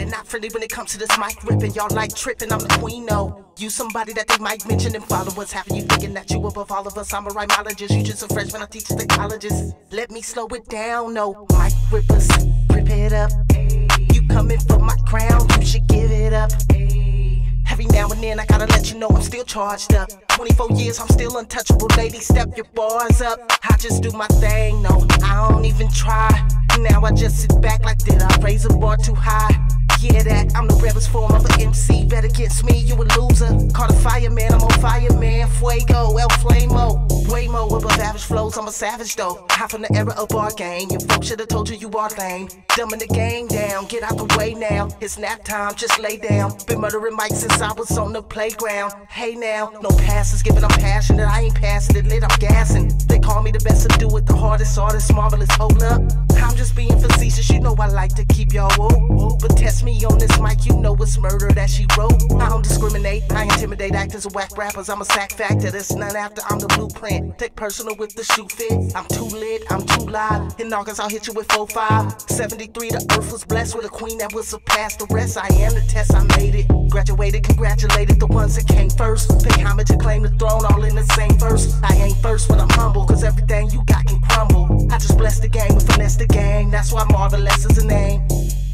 and not friendly when it comes to this mic ripping. Y'all like tripping, I'm the queen, no. You somebody that they might mention and follow what's happening. You thinking that you above all of us. I'm a rhymologist, you just a freshman, I teach at the colleges. Let me slow it down, no. Mic rippers, rip it up. You coming for my crown, you should give it up. Every now and then I gotta let you know I'm still charged up. 24 years, I'm still untouchable. Lady, step your bars up. I just do my thing, no, I don't even try. Now I just sit back like, did I raise a bar too high? Yeah, that I'm the rebel's form of an MC. Bet against me, you a loser. Call the fireman, I'm on fire, man. Fuego, El Flamo. Way more above average flows, I'm a savage though. High from the era of our game. Your folks should've told you you are lame. Dumbing the game down, get out the way now. It's nap time, just lay down. Been murdering mics since I was on the playground. Hey now, no passes given, I'm passionate. I ain't passing it lit, I'm gassing. They call me the best to do it, the hardest artist, marvelous, hold up. I'm just being facetious, you know I like to keep y'all woke. But test me on this mic, you know it's murder that she wrote. I don't discriminate, I intimidate actors and whack rappers. I'm a sack factor, there's none after, I'm the blueprint. Take personal with the shoe fit. I'm too lit, I'm too loud. In August I'll hit you with 4-5. 73, the earth was blessed with a queen that will surpass the rest. I am the test, I made it. Graduated, congratulated the ones that came first. Pay homage and claim the throne all in the same verse. I ain't first but I'm humble, cause everything you got can crumble. I just bless the game and finesse the game, that's why Marvelous is a name.